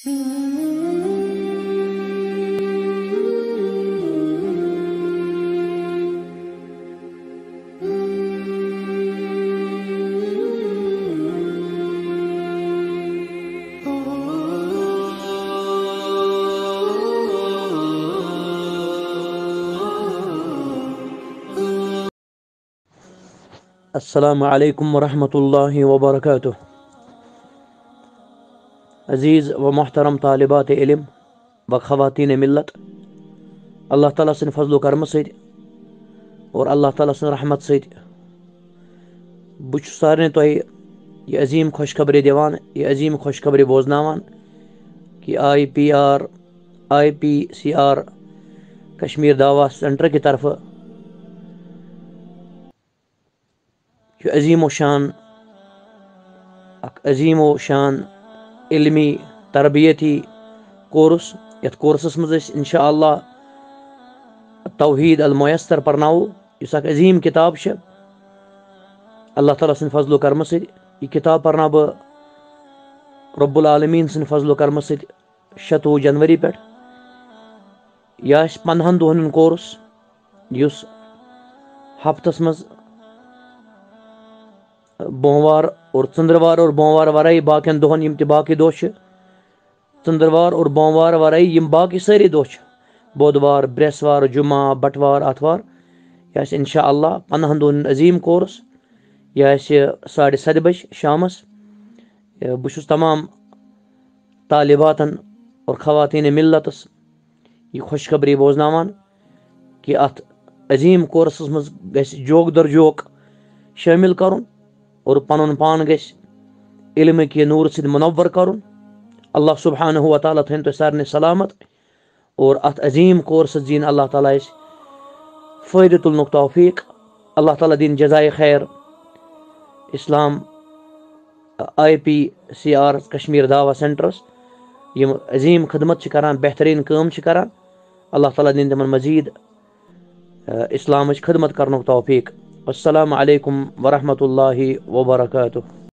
अस्सलामु अलैकुम वरहमतुल्लाहि वबरकातुह। अज़ीज़ व मोहतरम तालिबात इल्म व ख़वातीन मिल्लत, अल्लाह ताला सन्द फज़्ल करम सद और अल्लाह ताला सन्द रहमत सद बह सारे तोह यह अजीम खुशखबरी दिवान, यह अजीम खुशखबरी बोजनावान कि IPCR कश्मीर दावा सेंटर की तरफ अजीम व शान इल्मी तरबियती कोर्स, यथ कोर्सस मज इंशा अल्लाह तौहीद अल मुयस्सर परनावो। इस अजीम किताब है अल्लाह ताला सन्द फज़्ल करम सद। यह किताब परना बह रब्बुल आलमीन सन्द फज़्ल करम सद 26 जनवरी पे। यह 15 दोहन कोर्स युस हफ्तस मज बोमवार और चंद्रवार और बोमवार वराई बाकियन दोहन यम बाकी दो चंद्रवार और बोमवार वराई यम बाकी सारी दो बुधवार बृहस्वार जुमा बटवार आतवार। यह इंशा अल्लाह 15 दोहन अजीम कोर्स। यह 7:30 बज शामस। बह तमाम तालिबातन और ख़वातीन मिल्लतस यह खुशखबरी बोजनावान कि अत अजीम कोर्सस मज गस जोक दर जोक शामिल करुन और पनुन पान गस इल्म के नूर सद मुनव्वर करुन। अल्लाह सुब्हानहु व तआला थन तो सारने सलामत और अत अजीम कोर्स दीन अल्लाह ताला फ़ायदे तुलनुक तौफीक। अल्लाह ताला दिन जज़ाए खैर इस्लाम IPCR कश्मीर दावा सेंटरस यम अजीम खदमत करान, बेहतरीन काम करान। अल्लाह ताला दिन तमन मजीद इस्लाम खदमत करनुक तौफीक। अस्सलामु अलैकुम वरहमतुल्लाहि वबरकातुह।